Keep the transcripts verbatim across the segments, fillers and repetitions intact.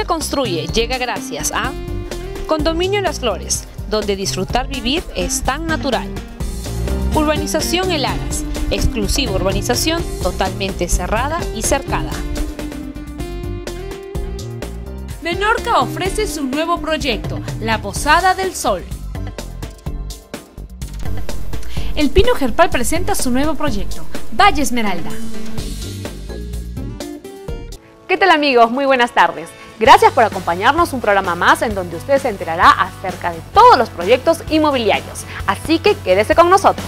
Construye llega gracias a Condominio Las Flores, donde disfrutar vivir es tan natural. Urbanización El Aras, exclusiva urbanización totalmente cerrada y cercada. Menorca ofrece su nuevo proyecto, La Posada del Sol. El Pino Gerpal presenta su nuevo proyecto, Valle Esmeralda. ¿Qué tal amigos? Muy buenas tardes. Gracias por acompañarnos un programa más en donde usted se enterará acerca de todos los proyectos inmobiliarios. Así que quédese con nosotros.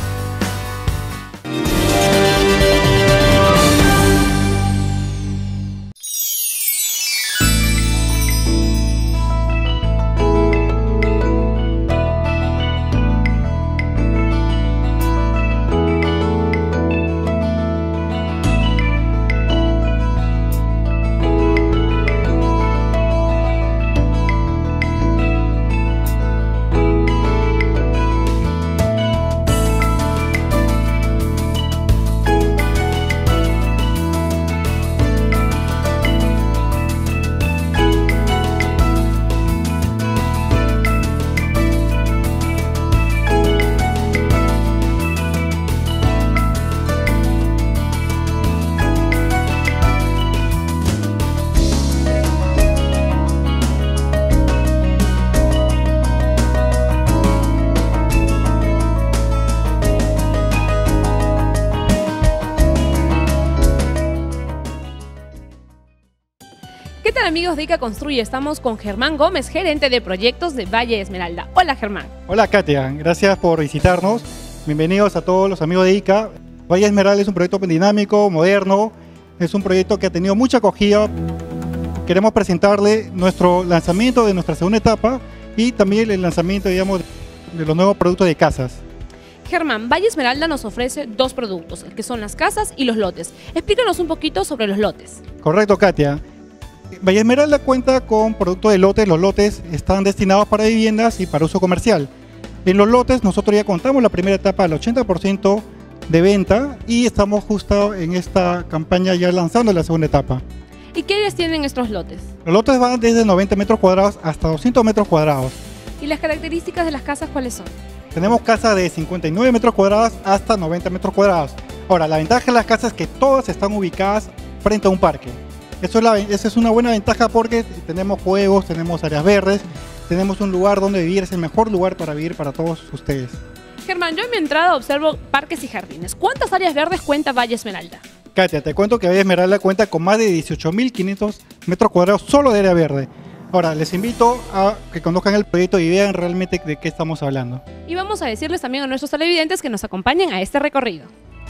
¿Qué tal amigos de ICA Construye? Estamos con Germán Gómez, gerente de proyectos de Valle Esmeralda. Hola Germán. Hola Katia, gracias por visitarnos. Bienvenidos a todos los amigos de ICA. Valle Esmeralda es un proyecto dinámico, moderno, es un proyecto que ha tenido mucha acogida. Queremos presentarle nuestro lanzamiento de nuestra segunda etapa y también el lanzamiento, digamos, de los nuevos productos de casas. Germán, Valle Esmeralda nos ofrece dos productos, que son las casas y los lotes. Explícanos un poquito sobre los lotes. Correcto, Katia. Valle Esmeralda cuenta con productos de lotes. Los lotes están destinados para viviendas y para uso comercial. En los lotes nosotros ya contamos la primera etapa al ochenta por ciento de venta y estamos justo en esta campaña ya lanzando la segunda etapa. ¿Y qué áreas tienen estos lotes? Los lotes van desde noventa metros cuadrados hasta doscientos metros cuadrados. ¿Y las características de las casas cuáles son? Tenemos casas de cincuenta y nueve metros cuadrados hasta noventa metros cuadrados. Ahora, la ventaja de las casas es que todas están ubicadas frente a un parque. Eso es la, esa es una buena ventaja porque tenemos juegos, tenemos áreas verdes, tenemos un lugar donde vivir, es el mejor lugar para vivir para todos ustedes. Germán, yo en mi entrada observo parques y jardines. ¿Cuántas áreas verdes cuenta Valle Esmeralda? Katia, te cuento que Valle Esmeralda cuenta con más de dieciocho mil quinientos metros cuadrados solo de área verde. Ahora, les invito a que conozcan el proyecto y vean realmente de qué estamos hablando. Y vamos a decirles también a nuestros televidentes que nos acompañen a este recorrido.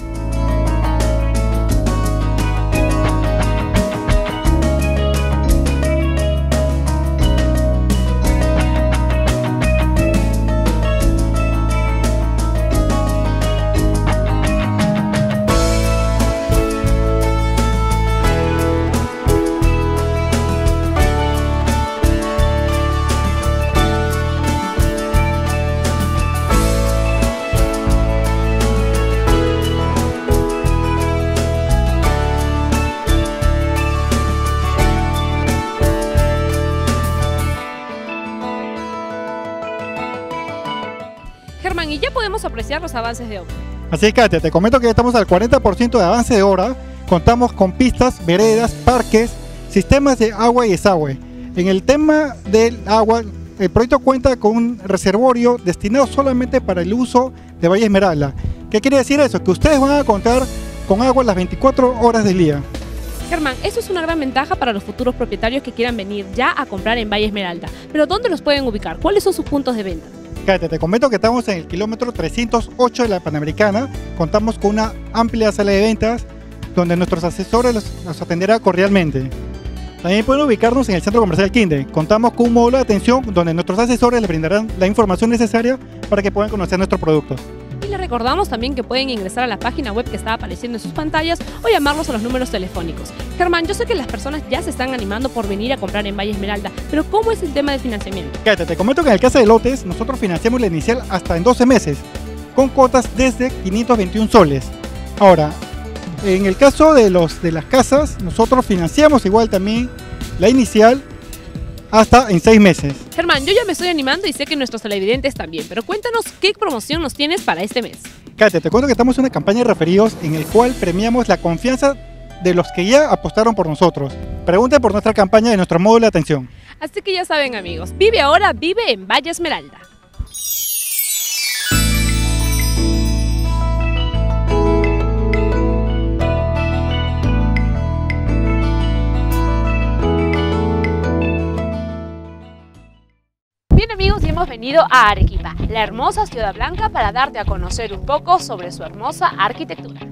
Germán, y ya podemos apreciar los avances de obra. Así es, Katia, te comento que ya estamos al cuarenta por ciento de avance de obra. Contamos con pistas, veredas, parques, sistemas de agua y desagüe. En el tema del agua, el proyecto cuenta con un reservorio destinado solamente para el uso de Valle Esmeralda. ¿Qué quiere decir eso? Que ustedes van a contar con agua las veinticuatro horas del día. Germán, eso es una gran ventaja para los futuros propietarios que quieran venir ya a comprar en Valle Esmeralda. Pero ¿dónde los pueden ubicar? ¿Cuáles son sus puntos de venta? Katia, te comento que estamos en el kilómetro trescientos ocho de la Panamericana. Contamos con una amplia sala de ventas donde nuestros asesores los, los atenderán cordialmente. También pueden ubicarnos en el Centro Comercial Quinde. Contamos con un módulo de atención donde nuestros asesores les brindarán la información necesaria para que puedan conocer nuestros productos. Y les recordamos también que pueden ingresar a la página web que está apareciendo en sus pantallas o llamarlos a los números telefónicos. Germán, yo sé que las personas ya se están animando por venir a comprar en Valle Esmeralda, pero ¿cómo es el tema del financiamiento? Katia, te comento que en el caso de lotes, nosotros financiamos la inicial hasta en doce meses, con cuotas desde quinientos veintiún soles. Ahora, en el caso de, los, de las casas, nosotros financiamos igual también la inicial hasta en seis meses. Germán, yo ya me estoy animando y sé que nuestros televidentes también, pero cuéntanos qué promoción nos tienes para este mes. Katia, te cuento que estamos en una campaña de referidos en el cual premiamos la confianza de los que ya apostaron por nosotros. Pregunte por nuestra campaña de nuestro módulo de atención. Así que ya saben, amigos, vive ahora, vive en Valle Esmeralda. Bien, amigos, y hemos venido a Arequipa, la hermosa ciudad blanca, para darte a conocer un poco sobre su hermosa arquitectura.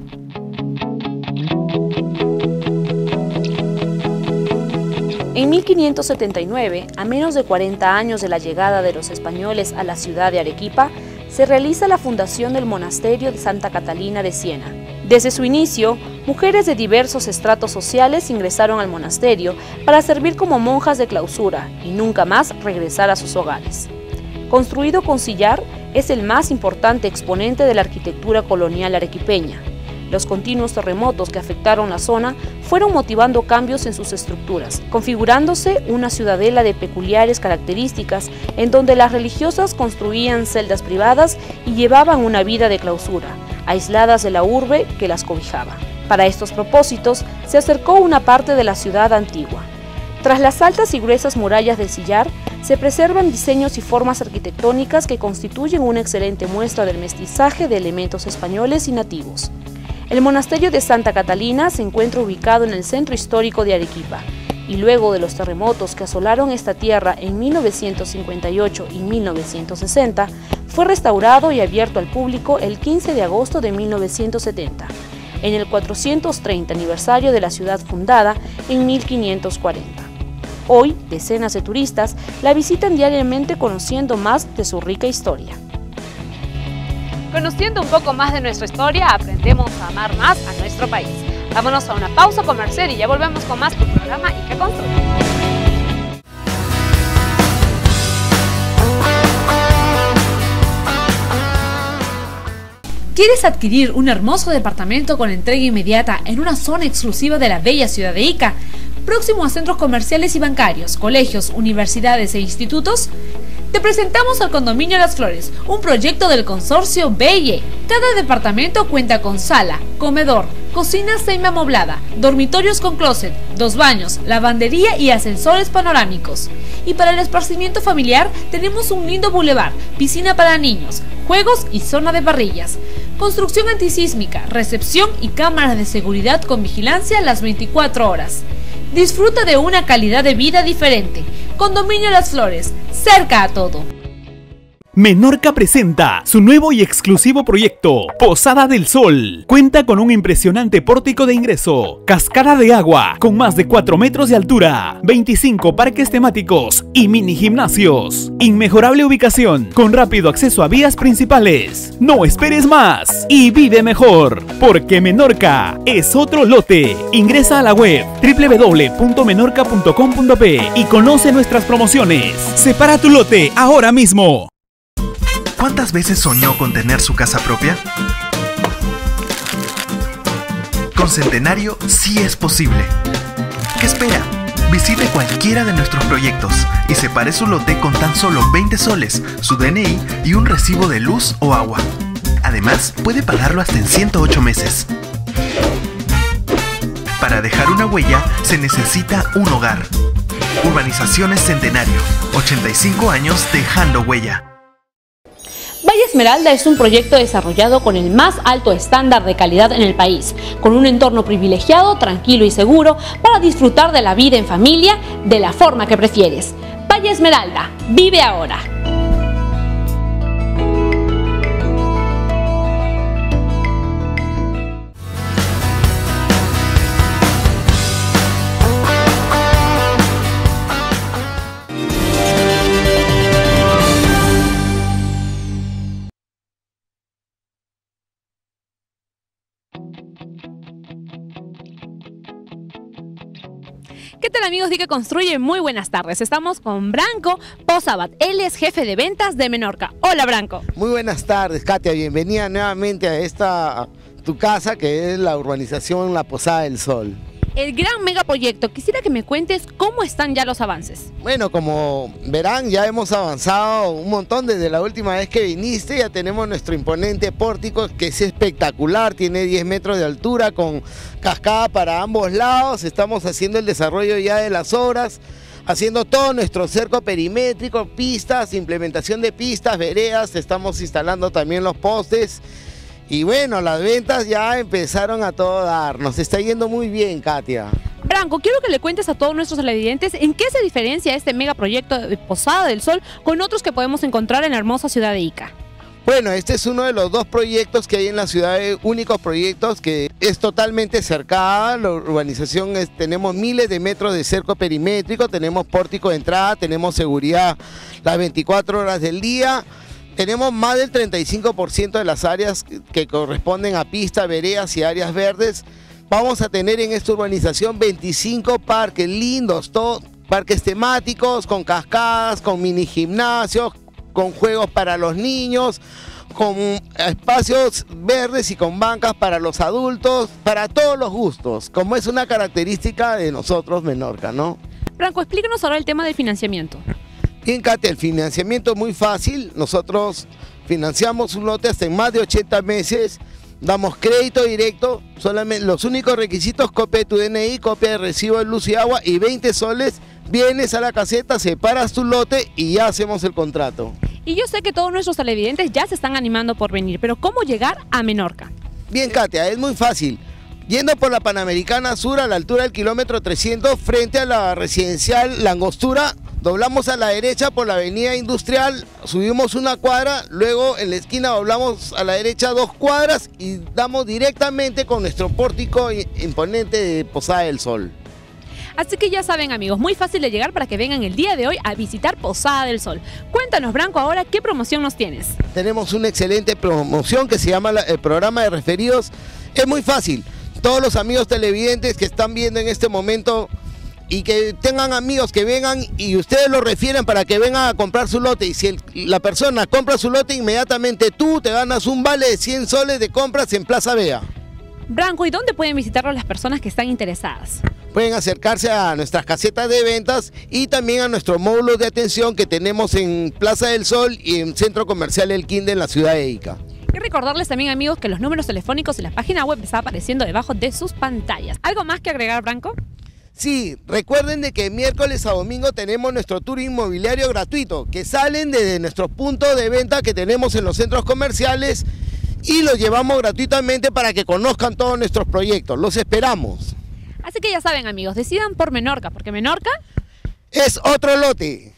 En mil quinientos setenta y nueve, a menos de cuarenta años de la llegada de los españoles a la ciudad de Arequipa, se realiza la fundación del monasterio de Santa Catalina de Siena. Desde su inicio, mujeres de diversos estratos sociales ingresaron al monasterio para servir como monjas de clausura y nunca más regresar a sus hogares. Construido con sillar, es el más importante exponente de la arquitectura colonial arequipeña. Los continuos terremotos que afectaron la zona fueron motivando cambios en sus estructuras, configurándose una ciudadela de peculiares características en donde las religiosas construían celdas privadas y llevaban una vida de clausura, aisladas de la urbe que las cobijaba. Para estos propósitos, se acercó una parte de la ciudad antigua. Tras las altas y gruesas murallas de sillar, se preservan diseños y formas arquitectónicas que constituyen una excelente muestra del mestizaje de elementos españoles y nativos. El monasterio de Santa Catalina se encuentra ubicado en el centro histórico de Arequipa y luego de los terremotos que asolaron esta tierra en mil novecientos cincuenta y ocho y mil novecientos sesenta, fue restaurado y abierto al público el quince de agosto de mil novecientos setenta, en el cuatrocientos treinta aniversario de la ciudad fundada en mil quinientos cuarenta. Hoy, decenas de turistas la visitan diariamente conociendo más de su rica historia. Conociendo un poco más de nuestra historia, aprendemos a amar más a nuestro país. Vámonos a una pausa comercial y ya volvemos con más tu programa Ica Construye. ¿Quieres adquirir un hermoso departamento con entrega inmediata en una zona exclusiva de la bella ciudad de Ica, próximo a centros comerciales y bancarios, colegios, universidades e institutos? Te presentamos al Condominio Las Flores, un proyecto del consorcio B y E. Cada departamento cuenta con sala, comedor, cocina semi-amoblada, dormitorios con closet, dos baños, lavandería y ascensores panorámicos. Y para el esparcimiento familiar tenemos un lindo bulevar, piscina para niños, juegos y zona de parrillas. Construcción antisísmica, recepción y cámaras de seguridad con vigilancia las veinticuatro horas. Disfruta de una calidad de vida diferente. Condominio Las Flores, cerca a todo. Menorca presenta su nuevo y exclusivo proyecto, Posada del Sol. Cuenta con un impresionante pórtico de ingreso, cascada de agua con más de cuatro metros de altura, veinticinco parques temáticos y mini gimnasios. Inmejorable ubicación, con rápido acceso a vías principales. No esperes más y vive mejor, porque Menorca es otro lote. Ingresa a la web doble u doble u doble u punto menorca punto com punto pe y conoce nuestras promociones. Separa tu lote ahora mismo. ¿Cuántas veces soñó con tener su casa propia? Con Centenario sí es posible. ¿Qué espera? Visite cualquiera de nuestros proyectos y separe su lote con tan solo veinte soles, su D N I y un recibo de luz o agua. Además, puede pagarlo hasta en ciento ocho meses. Para dejar una huella, se necesita un hogar. Urbanizaciones Centenario, ochenta y cinco años dejando huella. Valle Esmeralda es un proyecto desarrollado con el más alto estándar de calidad en el país, con un entorno privilegiado, tranquilo y seguro para disfrutar de la vida en familia de la forma que prefieres. Valle Esmeralda, vive ahora. ¿Qué tal, amigos de Ica Construye? Muy buenas tardes. Estamos con Branco Posabat. Él es jefe de ventas de Menorca. Hola, Branco. Muy buenas tardes, Katia. Bienvenida nuevamente a esta tu casa, que es la urbanización La Posada del Sol. El gran megaproyecto, quisiera que me cuentes cómo están ya los avances. Bueno, como verán, ya hemos avanzado un montón desde la última vez que viniste. Ya tenemos nuestro imponente pórtico, que es espectacular, tiene diez metros de altura con cascada para ambos lados. Estamos haciendo el desarrollo ya de las obras, haciendo todo nuestro cerco perimétrico, pistas, implementación de pistas, veredas, estamos instalando también los postes. Y bueno, las ventas ya empezaron a todo dar, nos está yendo muy bien, Katia. Branco, quiero que le cuentes a todos nuestros televidentes en qué se diferencia este megaproyecto de Posada del Sol con otros que podemos encontrar en la hermosa ciudad de Ica. Bueno, este es uno de los dos proyectos que hay en la ciudad, únicos proyectos que es totalmente cercada. La urbanización es, tenemos miles de metros de cerco perimétrico, tenemos pórtico de entrada, tenemos seguridad las veinticuatro horas del día. Tenemos más del treinta y cinco por ciento de las áreas que corresponden a pistas, veredas y áreas verdes. Vamos a tener en esta urbanización veinticinco parques lindos, todos parques temáticos, con cascadas, con mini gimnasios, con juegos para los niños, con espacios verdes y con bancas para los adultos, para todos los gustos, como es una característica de nosotros, Menorca, ¿no? Branco, explícanos ahora el tema del financiamiento. Bien, Katia, el financiamiento es muy fácil. Nosotros financiamos un lote hasta en más de ochenta meses, damos crédito directo, solamente los únicos requisitos: copia de tu D N I, copia de recibo de luz y agua y veinte soles. Vienes a la caseta, separas tu lote y ya hacemos el contrato. Y yo sé que todos nuestros televidentes ya se están animando por venir, pero ¿cómo llegar a Menorca? Bien, Katia, es muy fácil. Yendo por la Panamericana Sur a la altura del kilómetro trescientos, frente a la residencial La Angostura, doblamos a la derecha por la avenida Industrial, subimos una cuadra, luego en la esquina doblamos a la derecha dos cuadras y damos directamente con nuestro pórtico imponente de Posada del Sol. Así que ya saben, amigos, muy fácil de llegar para que vengan el día de hoy a visitar Posada del Sol. Cuéntanos, Branco, ahora qué promoción nos tienes. Tenemos una excelente promoción que se llama el programa de referidos. Es muy fácil. Todos los amigos televidentes que están viendo en este momento y que tengan amigos que vengan y ustedes los refieren para que vengan a comprar su lote, y si el, la persona compra su lote, inmediatamente tú te ganas un vale de cien soles de compras en Plaza Vea. Branco, ¿y dónde pueden visitarlo las personas que están interesadas? Pueden acercarse a nuestras casetas de ventas y también a nuestros módulos de atención que tenemos en Plaza del Sol y en Centro Comercial El Quinde en la ciudad de Ica. Y recordarles también, amigos, que los números telefónicos y la página web están apareciendo debajo de sus pantallas. ¿Algo más que agregar, Branco? Sí, recuerden de que miércoles a domingo tenemos nuestro tour inmobiliario gratuito, que salen desde nuestros puntos de venta que tenemos en los centros comerciales y los llevamos gratuitamente para que conozcan todos nuestros proyectos. Los esperamos. Así que ya saben, amigos, decidan por Menorca, porque Menorca es otro lote.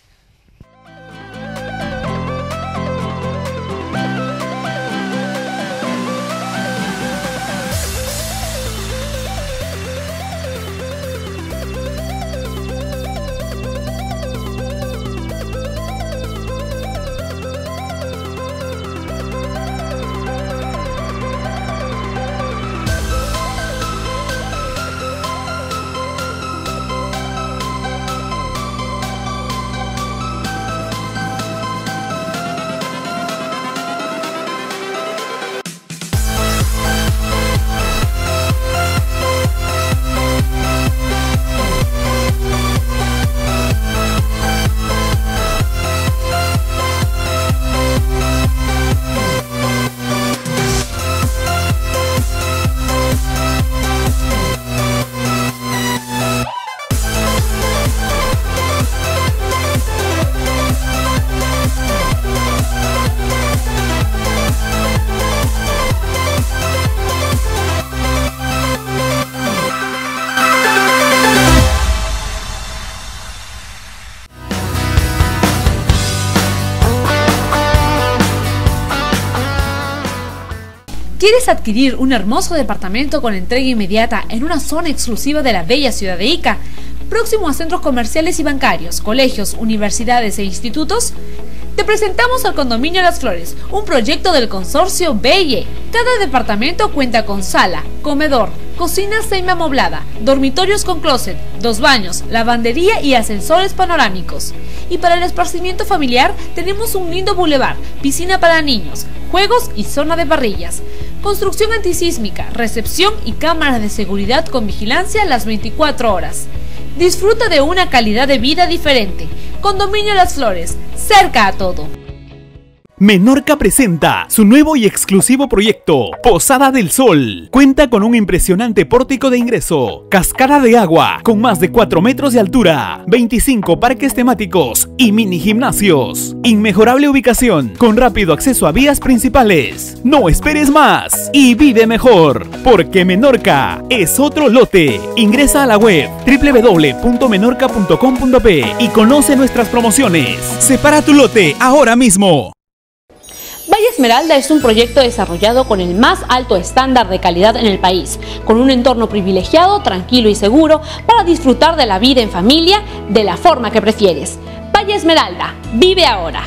¿Quieres adquirir un hermoso departamento con entrega inmediata en una zona exclusiva de la bella ciudad de Ica, próximo a centros comerciales y bancarios, colegios, universidades e institutos? Te presentamos al Condominio Las Flores, un proyecto del consorcio Belle. Cada departamento cuenta con sala, comedor, cocina semi-amoblada, dormitorios con closet, dos baños, lavandería y ascensores panorámicos. Y para el esparcimiento familiar tenemos un lindo bulevar, piscina para niños, juegos y zona de parrillas. construcción antisísmica, recepción y cámaras de seguridad con vigilancia las veinticuatro horas. Disfruta de una calidad de vida diferente. Condominio Las Flores, cerca a todo. Menorca presenta su nuevo y exclusivo proyecto, Posada del Sol. Cuenta con un impresionante pórtico de ingreso, cascada de agua con más de cuatro metros de altura, veinticinco parques temáticos y mini gimnasios. Inmejorable ubicación, con rápido acceso a vías principales. No esperes más y vive mejor, porque Menorca es otro lote. Ingresa a la web doble u doble u doble u punto menorca punto com punto pe y conoce nuestras promociones. Separa tu lote ahora mismo. Valle Esmeralda es un proyecto desarrollado con el más alto estándar de calidad en el país, con un entorno privilegiado, tranquilo y seguro para disfrutar de la vida en familia de la forma que prefieres. Valle Esmeralda, vive ahora.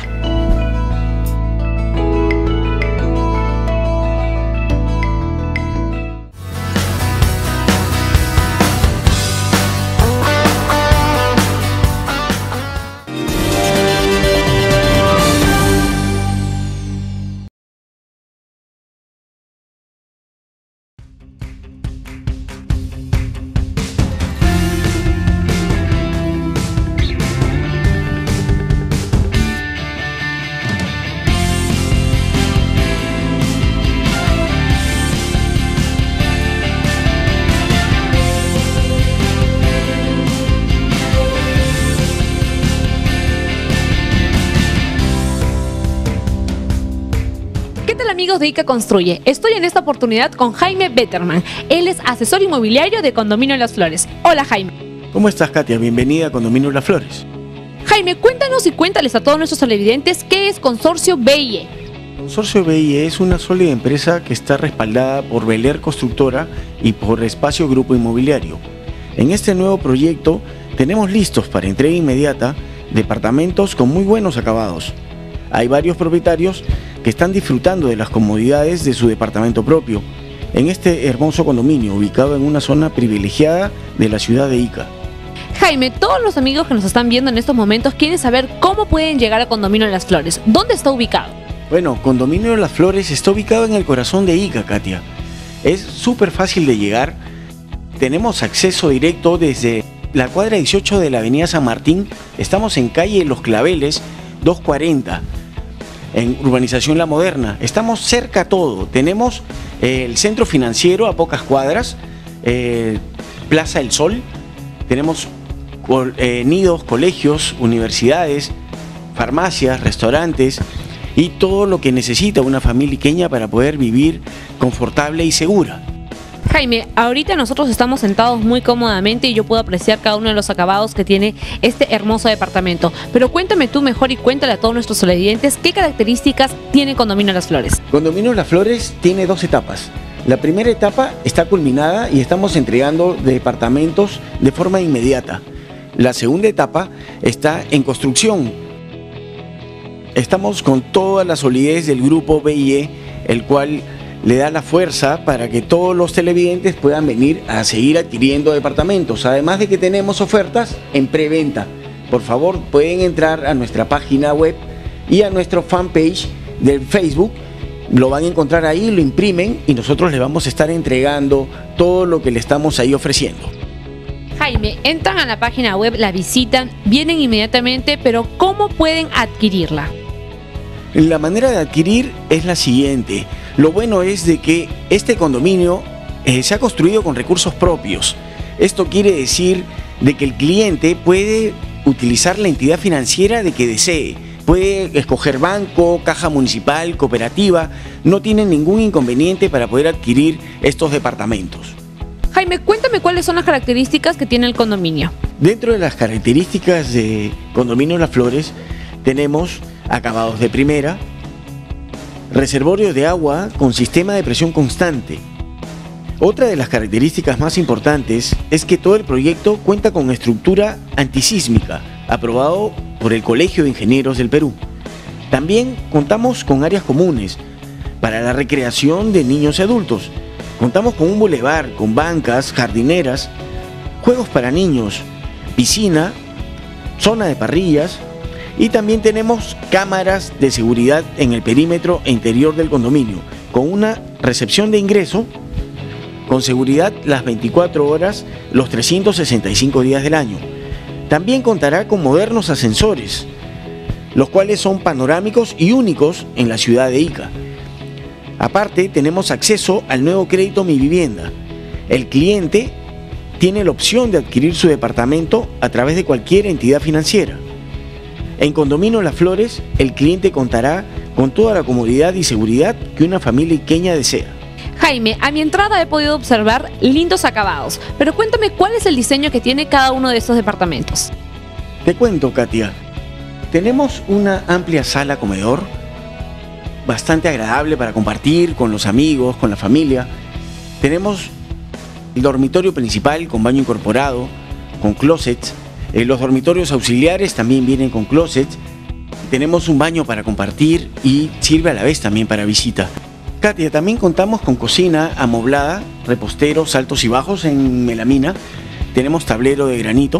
Amigos de ICA Construye, estoy en esta oportunidad con Jaime Betterman. Él es asesor inmobiliario de Condominio Las Flores. Hola, Jaime. ¿Cómo estás, Katia? Bienvenida a Condominio Las Flores. Jaime, cuéntanos y cuéntales a todos nuestros televidentes qué es Consorcio B I E. Consorcio B I E es una sólida empresa que está respaldada por Beler Constructora y por Espacio Grupo Inmobiliario. En este nuevo proyecto tenemos listos para entrega inmediata departamentos con muy buenos acabados. Hay varios propietarios que están disfrutando de las comodidades de su departamento propio en este hermoso condominio ubicado en una zona privilegiada de la ciudad de Ica. Jaime, todos los amigos que nos están viendo en estos momentos quieren saber cómo pueden llegar a Condominio Las Flores. ¿Dónde está ubicado? Bueno, Condominio Las Flores está ubicado en el corazón de Ica, Katia. Es súper fácil de llegar. Tenemos acceso directo desde la cuadra dieciocho de la avenida San Martín. Estamos en calle Los Claveles doscientos cuarenta. En Urbanización La Moderna. Estamos cerca a todo. Tenemos eh, el centro financiero a pocas cuadras, eh, Plaza del Sol, tenemos eh, nidos, colegios, universidades, farmacias, restaurantes y todo lo que necesita una familia iqueña para poder vivir confortable y segura. Jaime, ahorita nosotros estamos sentados muy cómodamente y yo puedo apreciar cada uno de los acabados que tiene este hermoso departamento. Pero cuéntame tú mejor y cuéntale a todos nuestros televidentes qué características tiene Condominio Las Flores. Condominio Las Flores tiene dos etapas. La primera etapa está culminada y estamos entregando departamentos de forma inmediata. La segunda etapa está en construcción. Estamos con toda la solidez del grupo B I E, el cual le da la fuerza para que todos los televidentes puedan venir a seguir adquiriendo departamentos. Además de que tenemos ofertas en preventa. Por favor, pueden entrar a nuestra página web y a nuestro fanpage del Facebook. Lo van a encontrar ahí, lo imprimen y nosotros les vamos a estar entregando todo lo que le estamos ahí ofreciendo. Jaime, entran a la página web, la visitan, vienen inmediatamente, pero ¿cómo pueden adquirirla? La manera de adquirir es la siguiente. Lo bueno es de que este condominio eh, se ha construido con recursos propios. Esto quiere decir de que el cliente puede utilizar la entidad financiera de que desee. Puede escoger banco, caja municipal, cooperativa. No tiene ningún inconveniente para poder adquirir estos departamentos. Jaime, cuéntame cuáles son las características que tiene el condominio. Dentro de las características de Condominio Las Flores tenemos acabados de primera, reservorio de agua con sistema de presión constante. Otra de las características más importantes es que todo el proyecto cuenta con estructura antisísmica, aprobado por el Colegio de Ingenieros del Perú. También contamos con áreas comunes para la recreación de niños y adultos. Contamos con un bulevar, con bancas, jardineras, juegos para niños, piscina, zona de parrillas y también tenemos cámaras de seguridad en el perímetro e interior del condominio. con una recepción de ingreso con seguridad las veinticuatro horas, los trescientos sesenta y cinco días del año. También contará con modernos ascensores, los cuales son panorámicos y únicos en la ciudad de Ica. Aparte, tenemos acceso al nuevo crédito Mi Vivienda. El cliente tiene la opción de adquirir su departamento a través de cualquier entidad financiera. En Condominio Las Flores, el cliente contará con toda la comodidad y seguridad que una familia iqueña desea. Jaime, a mi entrada he podido observar lindos acabados, pero cuéntame cuál es el diseño que tiene cada uno de estos departamentos. Te cuento, Katia. Tenemos una amplia sala comedor, bastante agradable para compartir con los amigos, con la familia. Tenemos el dormitorio principal con baño incorporado, con closets. Eh, los dormitorios auxiliares también vienen con closets. Tenemos un baño para compartir y sirve a la vez también para visita. Katia, también contamos con cocina amoblada, reposteros altos y bajos en melamina. Tenemos tablero de granito.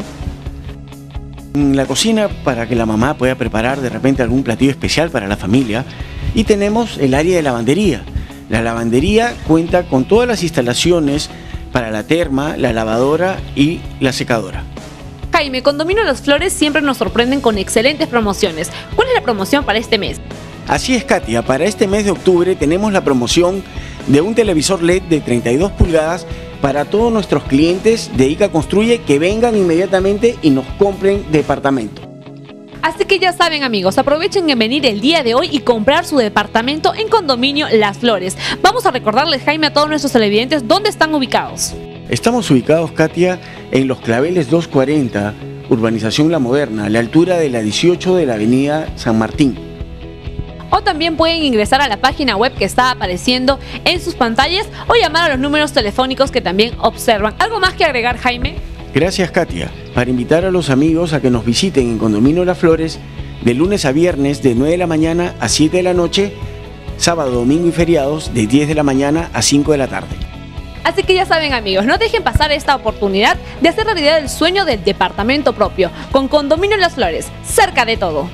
En la cocina para que la mamá pueda preparar de repente algún platillo especial para la familia. Y tenemos el área de lavandería. La lavandería cuenta con todas las instalaciones para la terma, la lavadora y la secadora. Jaime, Condominio Las Flores siempre nos sorprenden con excelentes promociones. ¿Cuál es la promoción para este mes? Así es, Katia, para este mes de octubre tenemos la promoción de un televisor L E D de treinta y dos pulgadas para todos nuestros clientes de Ica Construye que vengan inmediatamente y nos compren departamento. Así que ya saben, amigos, aprovechen en venir el día de hoy y comprar su departamento en Condominio Las Flores. Vamos a recordarles, Jaime, a todos nuestros televidentes dónde están ubicados. Estamos ubicados, Katia, en Los Claveles doscientos cuarenta, Urbanización La Moderna, a la altura de la dieciocho de la avenida San Martín. O también pueden ingresar a la página web que está apareciendo en sus pantallas o llamar a los números telefónicos que también observan. ¿Algo más que agregar, Jaime? Gracias, Katia. Para invitar a los amigos a que nos visiten en Condominio Las Flores de lunes a viernes de nueve de la mañana a siete de la noche, sábado, domingo y feriados de diez de la mañana a cinco de la tarde. Así que ya saben, amigos, no dejen pasar esta oportunidad de hacer realidad el sueño del departamento propio con Condominio Las Flores, cerca de todo.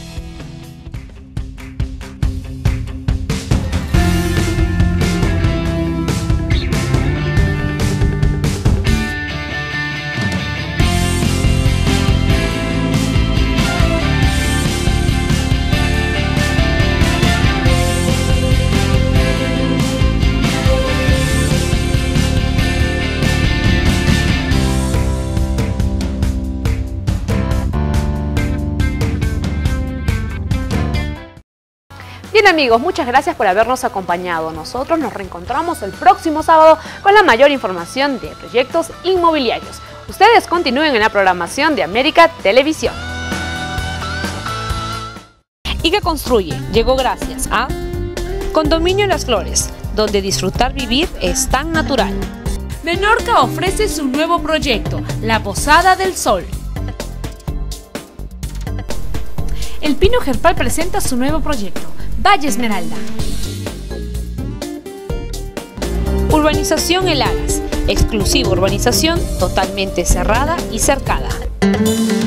Bien, amigos, muchas gracias por habernos acompañado. Nosotros nos reencontramos el próximo sábado con la mayor información de proyectos inmobiliarios. Ustedes continúen en la programación de América Televisión. Ica Construye llegó gracias a Condominio Las Flores, donde disfrutar vivir es tan natural. Menorca ofrece su nuevo proyecto, La Posada del Sol. El Pino Gerpal presenta su nuevo proyecto, Valle Esmeralda. Urbanización El Aras, exclusiva urbanización totalmente cerrada y cercada.